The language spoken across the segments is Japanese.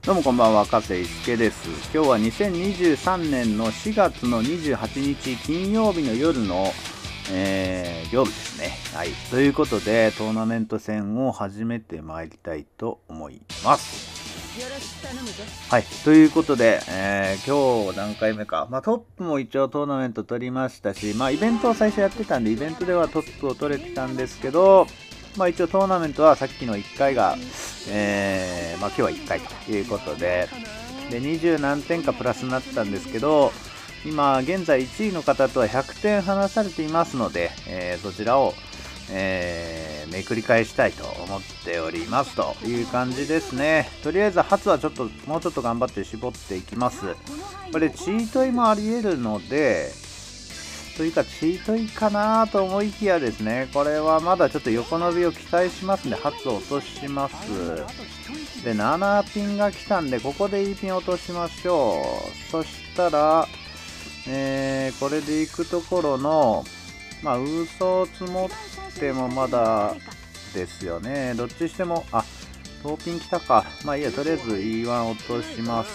どうもこんばんは、加瀬一介です。今日は2023年の4月の28日金曜日の夜の、夜ですね。はい。ということで、トーナメント戦を始めてまいりたいと思います。はい。ということで、今日何回目か。トップも一応トーナメント取りましたし、イベントを最初やってたんで、イベントではトップを取れてたんですけど、一応トーナメントはさっきの1回が、今日は1回ということで、20何点かプラスになったんですけど、今現在1位の方とは100点離されていますので、そちらを、めくり返したいと思っておりますという感じですね。とりあえず初はもうちょっと頑張って絞っていきます。これチートイもあり得るので、というかチートイかなと思いきやですね、これはまだちょっと横伸びを期待しますんで、初を落とします。で、7ピンが来たんで、ここでいいピン落としましょう。そしたら、これで行くところの、嘘を積もってもまだですよね。どっちしても、トーピン来たか。いいや、とりあえず E1 落とします。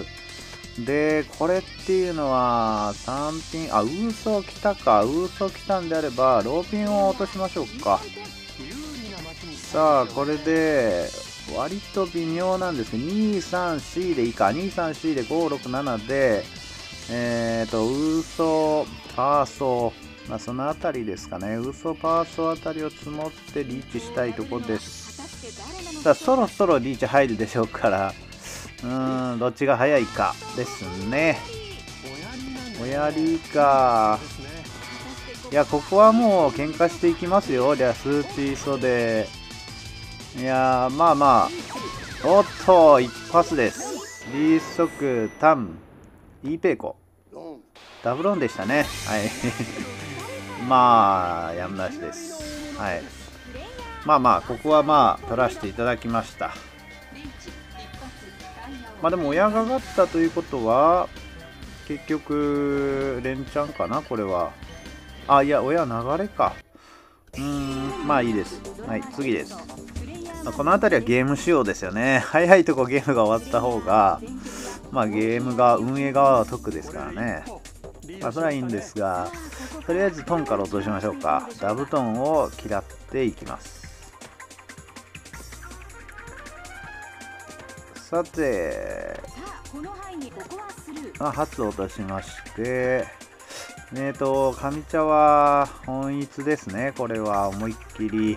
で、これっていうのは、3ピン、嘘来たか。嘘来たんであれば、ローピンを落としましょうか。さあ、これで、割と微妙なんですけど、2、3、4でいいか。2、3、4で5、6、7で、嘘、パーソー、そのあたりですかね。嘘、パーソーあたりを積もってリーチしたいとこです。そろそろリーチ入るでしょうから、どっちが早いかですね。おやりか。いや、ここはもう喧嘩していきますよ。じゃあ、数値袖。いやー、おっと、一発です。リーソク、タン、イーペイコ。ダブロンでしたね。はい。やむなしです。はい。ここは取らせていただきました。でも親が上がったということは、結局、連チャンかな、これは。いや、親流れか。いいです。はい、次です。この辺りはゲーム仕様ですよね。早いとこゲームが終わった方が、ゲームが、運営側は得ですからね。それはいいんですが、とりあえずトンから落としましょうか。ダブトンを嫌っていきます。さて、初落としまして、上茶は本一ですね。これは思いっきり。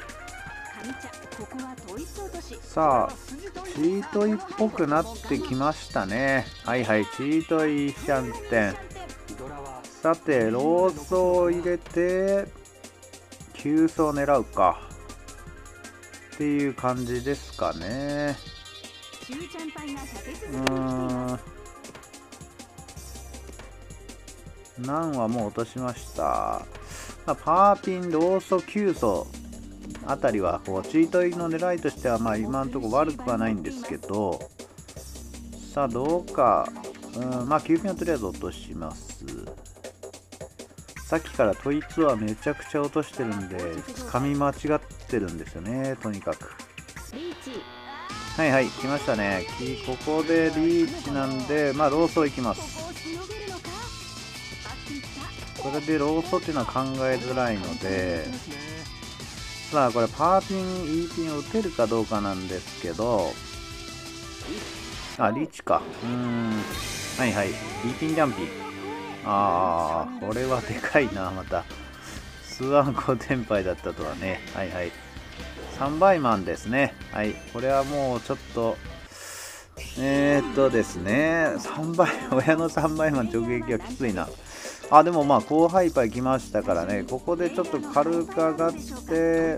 さあ、チートイっぽくなってきましたね。はいはい、チートイシャンテン。さて、ローソを入れて、急走を狙うか。っていう感じですかね。難はもう落としました。パーピン、ローソ、急走あたりはこうチートイの狙いとしては今のところ悪くはないんですけど、さあどうか、9ピンはとりあえず落とします。さっきからトイツはめちゃくちゃ落としてるんで、掴み間違ってるんですよね、とにかく。はいはい、来ましたね。ここでリーチなんで、ローソーいきます。これでローソーっていうのは考えづらいので、さあこれパーピン、E ピンを打てるかどうかなんですけど、リーチか。はいはい、E ピンジャンピン。これはでかいな、また。スワンコテンパイだったとはね。はいはい。3倍マンですね。はい。これはもうちょっと、ですね。親の3倍マン直撃はきついな。でも高ハイパー来ましたからね。ここでちょっと軽く上がって、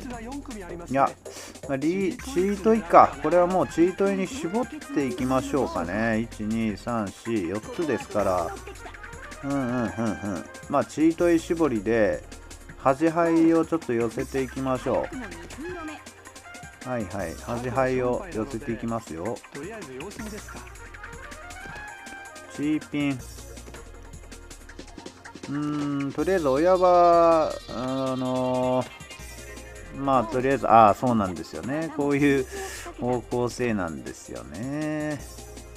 いや、チートイか。これはもうチートイに絞っていきましょうかね。1、2、3、4、4つですから。チートイ絞りで、端牌をちょっと寄せていきましょう。はいはい、端牌を寄せていきますよ。チーピン。とりあえず親は、とりあえず、そうなんですよね。こういう方向性なんですよね。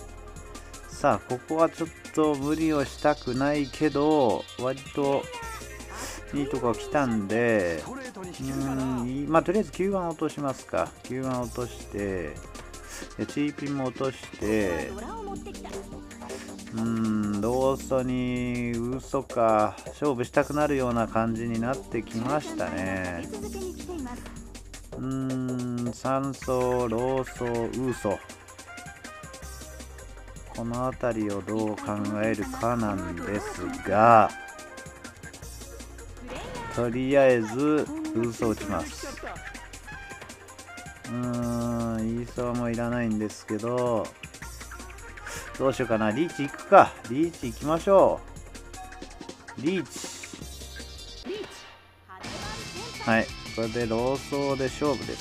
さあ、ここはちょっと無理をしたくないけど、割といいとこ来たんで、まあとりあえず Q1 落としますか。Q1 落として、チーピンも落として、ローソに嘘か、勝負したくなるような感じになってきましたね。酸素、ローソ、嘘。この辺りをどう考えるかなんですが、とりあえず嘘打ちます。イーソーもいらないんですけど、どうしようかな。リーチ行くか。リーチ行きましょう。リーチ。はい、これでローソーで勝負です。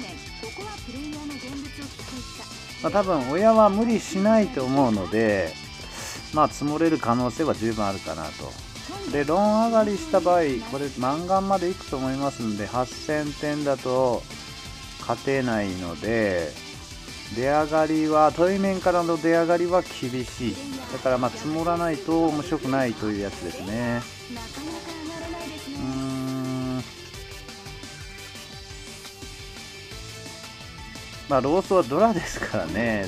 まあ多分親は無理しないと思うので、まあ積もれる可能性は十分あるかなと。でロン上がりした場合、これマンガンまでいくと思いますので、8000点だと勝てないので、出上がりは対面からの出上がりは厳しい。だからまあ積もらないと面白くないというやつですね。まあローソはドラですからね。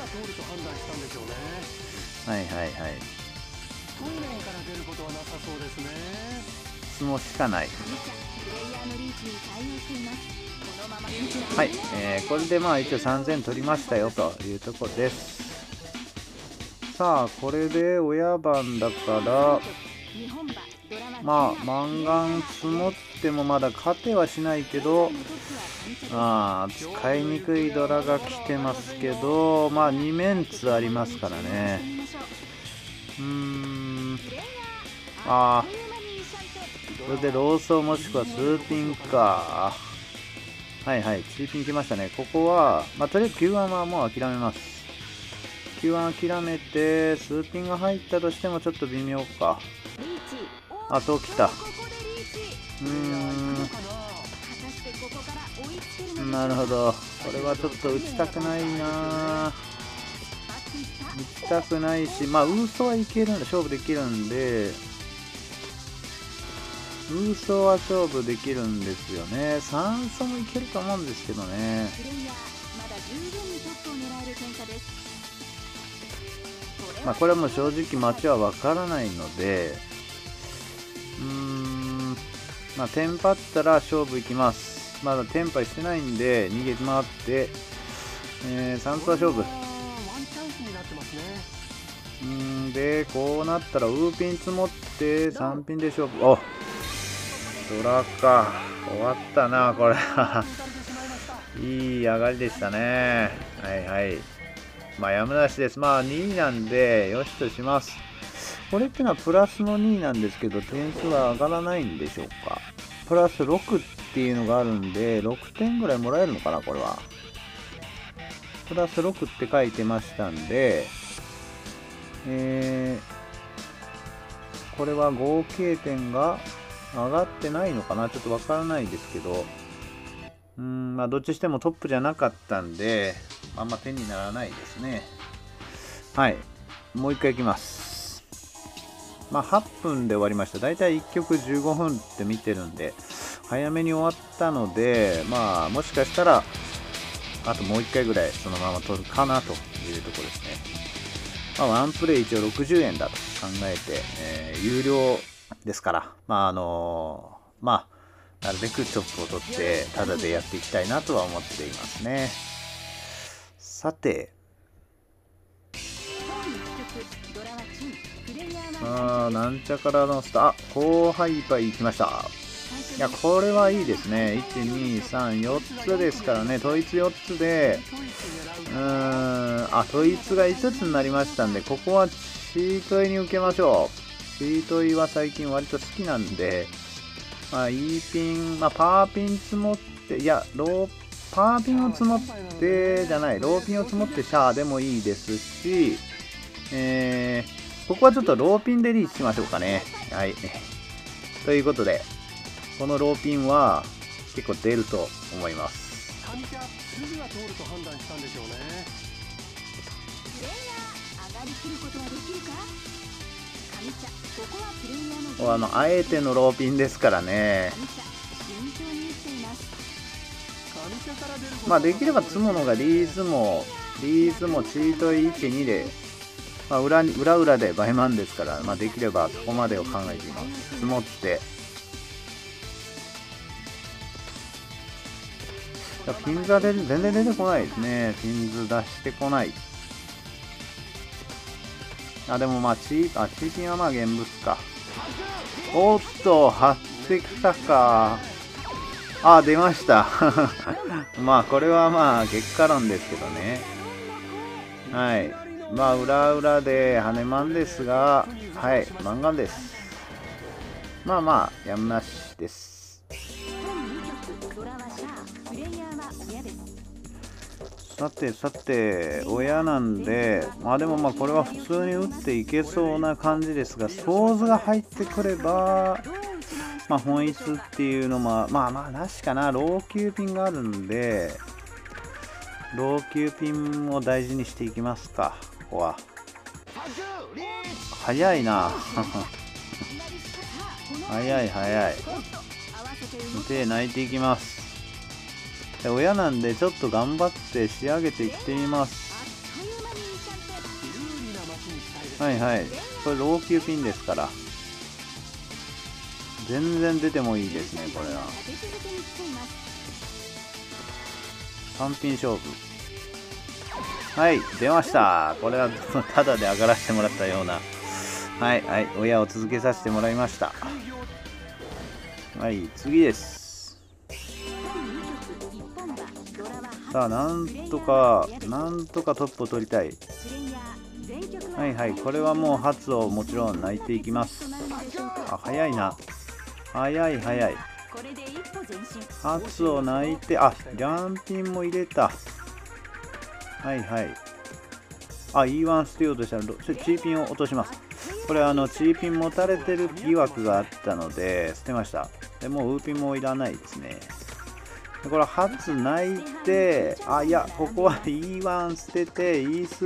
はいはいはい。質問しかない。はい、これでまあ一応3000取りましたよというところです。さあこれで親番だから、まあマンガン積もってもまだ勝てはしないけど、使いにくいドラが来てますけど、まあ2面ツありますからね。これでローソーもしくはスーピンか。はいはい、チーピン来ましたね。ここは、まあ、とりあえず Q1 はもう諦めます。Q1 諦めて、スーピンが入ったとしてもちょっと微妙か。そう来た。なるほど。これはちょっと打ちたくないな。打ちたくないし、まあ、ウーソはいけるんで、勝負できるんで、ウーソは勝負できるんですよね。酸素もいけると思うんですけどね。まあこれはもう正直待ちはわからないので、まあテンパったら勝負いきます。まだテンパしてないんで逃げ回って、酸素は勝負。でこうなったらウーピン積もって3ピンで勝負。ドラか。終わったなこれ。いい上がりでしたね。はいはい。まあやむなしです。まあ2位なんでよしとします。これってのはプラスの2位なんですけど、点数は上がらないんでしょうか。プラス6っていうのがあるんで、6点ぐらいもらえるのかなこれは。プラス6って書いてましたんで、これは合計点が上がってないのかな、ちょっとわからないですけど、まあどっちしてもトップじゃなかったんで、あんま手にならないですね。はい、もう一回いきます。まあ8分で終わりました。だいたい1曲15分って見てるんで、早めに終わったので、まあもしかしたらあともう1回ぐらいそのまま取るかなというところですね。まあ、ワンプレイ一応60円だと考えて、有料ですから、まあなるべくトップを取ってタダでやっていきたいなとは思っていますね。さて、なんちゃからのスター、高ハイパー行きました。いやこれはいいですね。123、4つですからね。統一4つで統一が5つになりましたんで、ここはチートイに受けましょう。チートイは最近割と好きなんで、まあ E ピン、まあパーピン積もって、いやパーピンを積もってじゃない、ローピンを積もってシャーでもいいですし、ここはちょっとローピンでリーチしましょうかね。はい。ということで、このローピンは結構出ると思います。 あえてのローピンですからね。まあできればツモのがリーズもチート1、2で、まあ、裏でバイマンですから、まあ、できればそこまでを考えています。積もってピンズは全然出てこないですね。ピンズ出してこない。でもまあチーピンはまあ現物か。おっと張ってきたか。出ましたまあこれはまあ結果論ですけどね。はい、まあ裏で羽根マンですが、はい、マンガンです。まあやむなしです。さて親なんで、でもまあこれは普通に打っていけそうな感じですが、ソーズが入ってくれば本一っていうのもなしかな。ロー級ピンがあるんで、ロー級ピンを大事にしていきますか。ここは早いな早い手泣いていきます。親なんでちょっと頑張って仕上げていってみます。これロー級ピンですから全然出てもいいですね。これは3ピン勝負。出ました。これはただで上がらせてもらったような。親を続けさせてもらいました。次です。さあなんとかトップを取りたい。これはもう初をもちろん泣いていきます。早いな。早い初を泣いて、ジャンピンも入れた。E1 捨てようとしたらチーピンを落とします。これチーピン持たれてる疑惑があったので捨てました。でもうウーピンもいらないですね。でこれ初泣いて、いやここは E1 捨てて E ス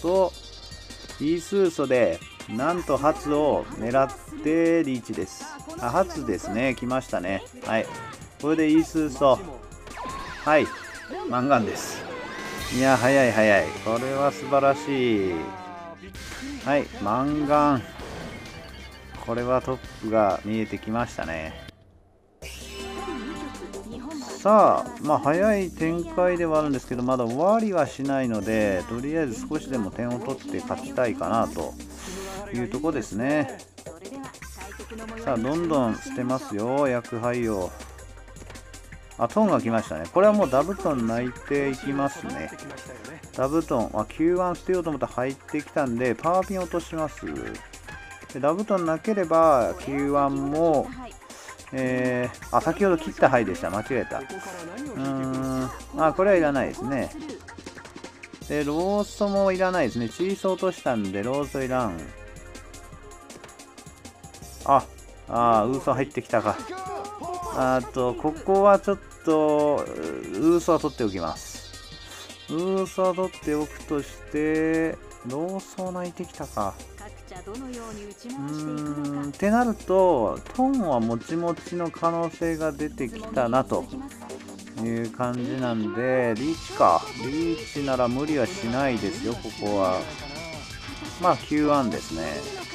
ーソでなんと初を狙ってリーチです。初ですね。来ましたね。これで E スーソマンガンです。いや早いこれは素晴らしい。マンガン、これはトップが見えてきましたね。さあ早い展開ではあるんですけど、まだ終わりはしないので、とりあえず少しでも点を取って勝ちたいかなというところですね。さあどんどん捨てますよ、薬杯を。トンが来ましたね。これはもうダブトン泣いていきますね。ダブトンQ1 捨てようと思ったら入ってきたんで、パワーピン落とします。でダブトンなければ Q1 も先ほど切った牌でした。間違えた。これはいらないですね。でローソもいらないですね。チーソ落としたんでローソいらん。ウーソ入ってきたか。ここはちょっとウーソは取っておきます。ウーソは取っておくとして、ローソ泣いてきたか。ってなるとトンはもちもちの可能性が出てきたなという感じなんで、リーチか。リーチなら無理はしないですよ。ここはQ1 ですね。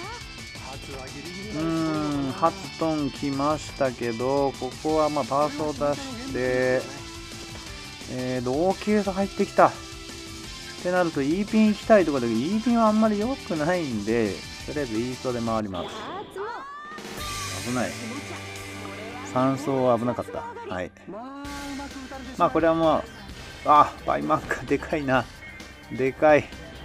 初トン来ましたけど、ここはパーソを出して、同級が入ってきたってなると E ピン行きたいところで、E ピンはあんまり良くないんで、とりあえず E 走で回ります。危ない。3走は危なかった。これはもうバイマンか。でかいな。でかい。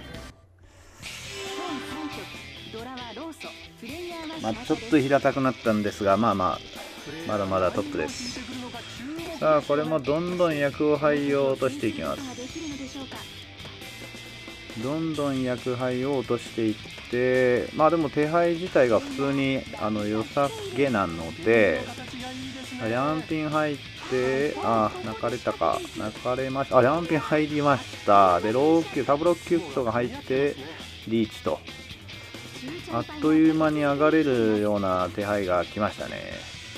ちょっと平たくなったんですが、まだまだトップです。さあこれもどんどん薬杯を落としていきます。どんどん薬杯を落としていって、でも手牌自体が普通に良さげなので、ヤンピン入って、泣かれたか。泣かれました。ヤンピン入りました。でタブロックキュットが入ってリーチと。あっという間に上がれるような手配が来ましたね。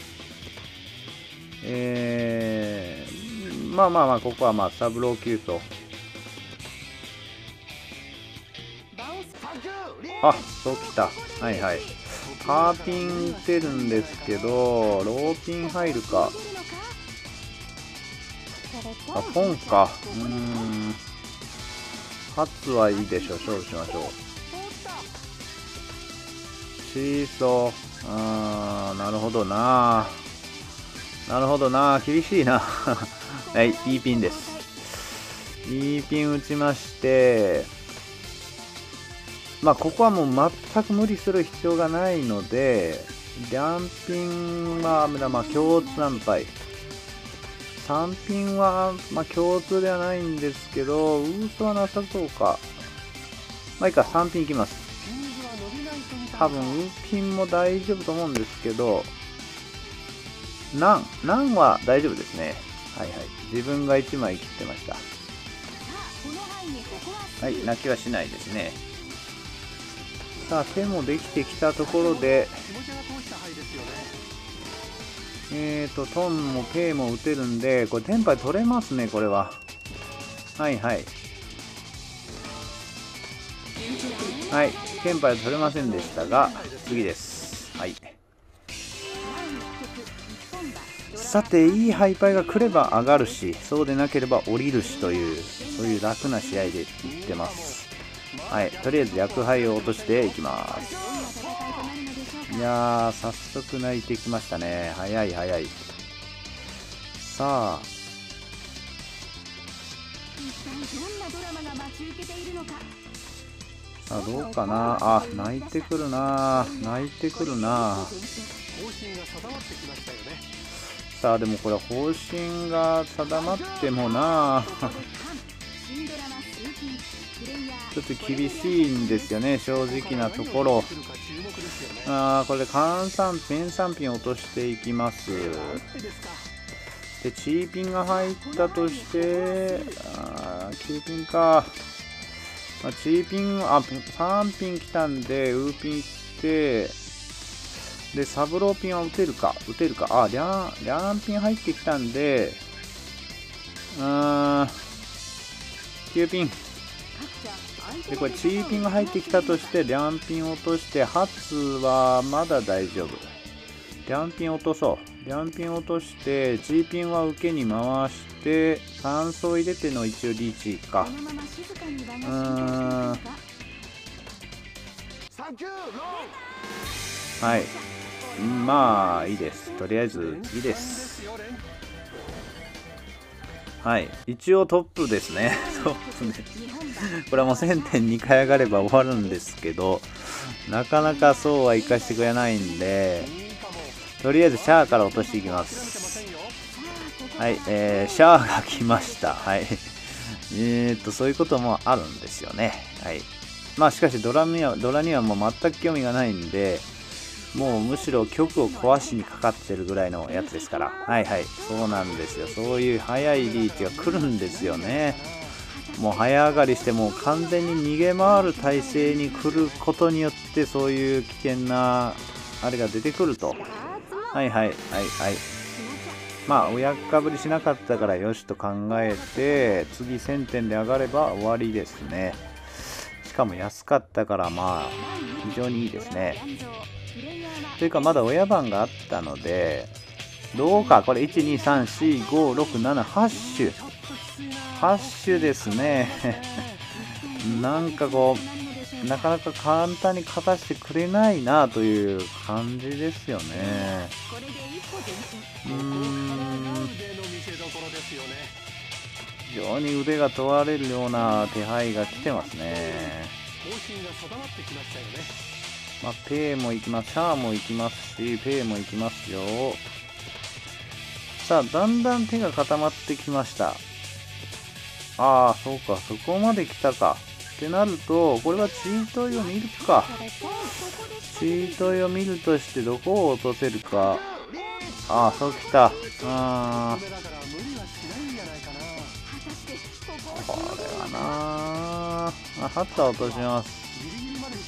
まあまあまあ、ここはまあサブロー級と。あ、そうきた。はいはい。カーピン打てるんですけど、ローピン入るか。あ、ポンか。初はいいでしょう。勝負しましょう。シーソー。なるほどな。なるほどな。厳しいな。はい、いいピンです。いいピン打ちまして、まあ、ここはもう全く無理する必要がないので、リャンピンは、まあ、共通難敗。3ピンは、まあ、共通ではないんですけど、ウーソはなさそうか。まあいいか、3ピンいきます。多分、ウーピンも大丈夫と思うんですけど、ナンは大丈夫ですね。はいはい。自分が1枚切ってました。はい、泣きはしないですね。さあ、手もできてきたところで、トンもペイも打てるんで、これテンパイ取れますね、これは。はいはい。はい、テンパイ取れませんでしたが、次です。はい。さて、いいハイパイが来れば上がるし、そうでなければ降りるしという、そういう楽な試合でいってます。はい、とりあえず薬杯を落としていきます。いやー、早速泣いてきましたね。早い早い。さあ、さあどうかな。あ、泣いてくるな。泣いてくるな。さあでもこれ方針が定まってもなちょっと厳しいんですよね、正直なところ。これで換算ペン3ピン落としていきます。でチーピンが入ったとして、9ピンか。チーピン、3ピン来たんで、ウーピンいって、で、サブローピンは打てるか。リャンピン入ってきたんで、9ピン。で、これ、チーピンが入ってきたとして、リャンピン落として、初はまだ大丈夫。リャンピン落とそう。リャンピン落として、チーピンは受けに回して、3層入れての一応リーチか。はい。まあ、いいです。とりあえず、いいです。はい。一応トップですね。トップね。これはもう1000点2回上がれば終わるんですけど、なかなかそうはいかしてくれないんで、とりあえずシャアから落としていきます。はい。シャアが来ました。はい。そういうこともあるんですよね。はい。まあしかしドラにはもう全く興味がないんで、もうむしろ曲を壊しにかかってるぐらいのやつですから。はいはい。そうなんですよ。そういう速いリーチが来るんですよね。もう早上がりしてもう完全に逃げ回る体勢に来ることによってそういう危険なあれが出てくると。はいはいはいはい。まあ親かぶりしなかったからよしと考えて、次1000点で上がれば終わりですね。しかも安かったからまあ非常にいいですね。というかまだ親番があったので、どうかこれ1234567 8種ですね。なんかこうなかなか簡単に勝たせてくれないなという感じですよね。非常に腕が問われるような手配が来てますね。まあ、ペイも行きます、シャアも行きますし、ペイも行きますよ。さあ、だんだん手が固まってきました。そうか、そこまで来たか。ってなると、これはチートイを見るか。チートイを見るとしてどこを落とせるか。そうきた。これはなハッター落とします。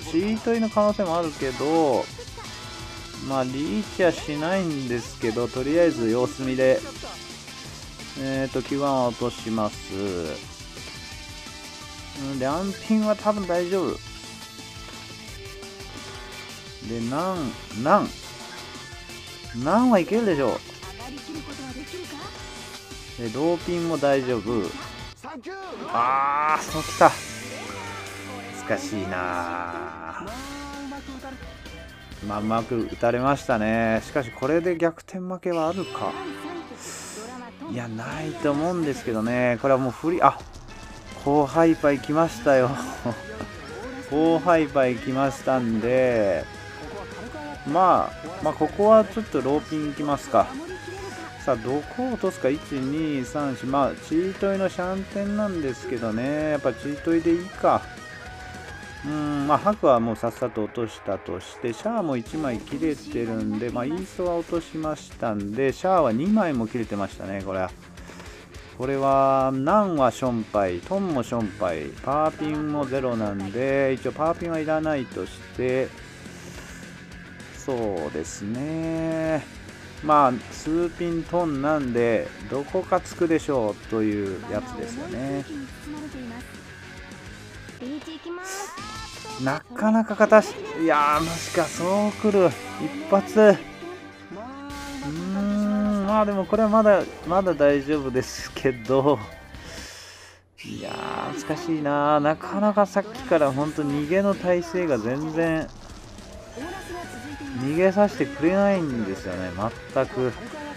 チートイの可能性もあるけど、まあリーチはしないんですけど、とりあえず様子見でQ1 は落とします。で、アンピンは多分大丈夫。で、なんはいけるでしょう。で、ローピンも大丈夫。そうきた。難しいな。まあ、うまく打たれましたね。しかし、これで逆転負けはあるか。いや、ないと思うんですけどね。これはもう高ハイパイ来ましたよ。高ハイパイ来ましたんで、まあ、ここはちょっとローピンいきますか。さあ、どこを落とすか。1、2、3、4。まあ、チートイのシャンテンなんですけどね。やっぱチートイでいいか。まあ、ハクはもうさっさと落としたとして、シャアも1枚切れてるんで、まあ、イーソは落としましたんで、シャアは2枚も切れてましたね、これは。これは、ナンはションパイ、トンもションパイ、パーピンもゼロなんで、一応パーピンはいらないとして、そうですね。まあ、数ピントンなんで、どこかつくでしょうというやつですよね。なかなかいやー、マジか、そう来る。一発。まあでもこれはまだ大丈夫ですけど、いやー、難しいな。なかなかさっきから本当逃げの体勢が全然逃げさせてくれないんですよね、全く。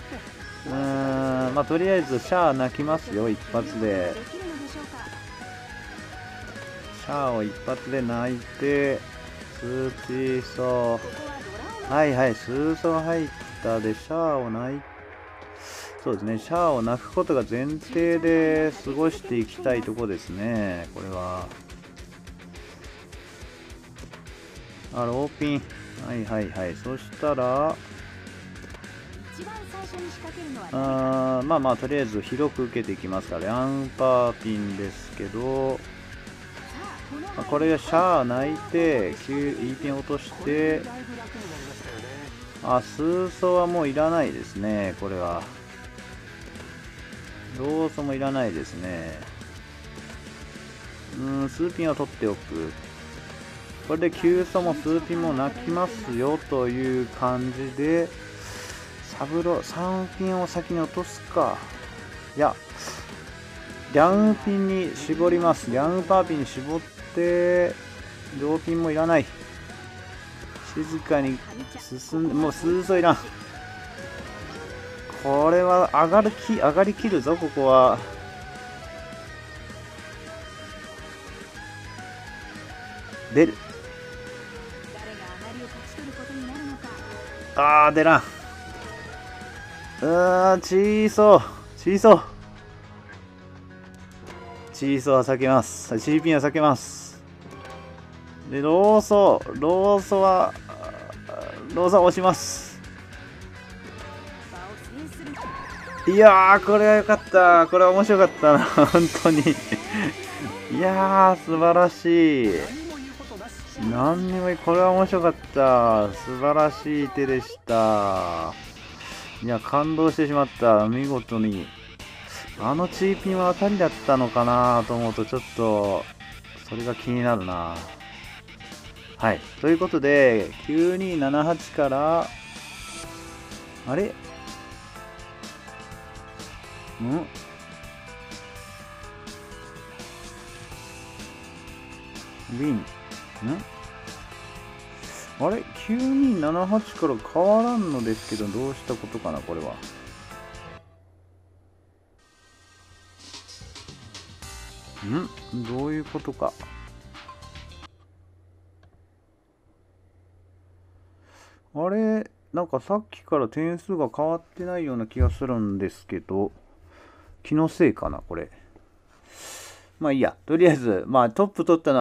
まあとりあえずシャア泣きますよ、一発で。シャアを一発で泣いて、スーチーソー、はいはい、スーソー入ったで、シャアを泣いて、そうですね、シャアを泣くことが前提で過ごしていきたいとこですね、これは。ローピン、はいはいはい、そしたら、まあまあ、とりあえず広く受けていきますから、ランパーピンですけど、これはシャア泣いて、E ピン落として、スーソはもういらないですね、これは。ローソもいらないですね。数ピンは取っておく。これで急ソも数ピンも泣きますよという感じで、サブロ3ピンを先に落とすか。いや、リャンピンに絞ります。リャンパーピンに絞って、ローピンもいらない。静かに進んで、もう数層いらん。これは上がりきるぞ、ここは。出る。出らん。チーソーは避けます。チーピンは避けます。で、ローソは押します。いやー、これは良かった。これは面白かったな、本当に。いやー、素晴らしい。何にもこれは面白かった。素晴らしい手でした。いや、感動してしまった。見事に。チーピンは当たりだったのかなと思うと、ちょっと、それが気になるな。はい。ということで、9278から、あれウィン。あれ ?9278 から変わらんのですけど、どうしたことかな、これは。どういうことか。あれなんかさっきから点数が変わってないような気がするんですけど、気のせいかな、これ。まあいいや。とりあえず、まあトップ取ったの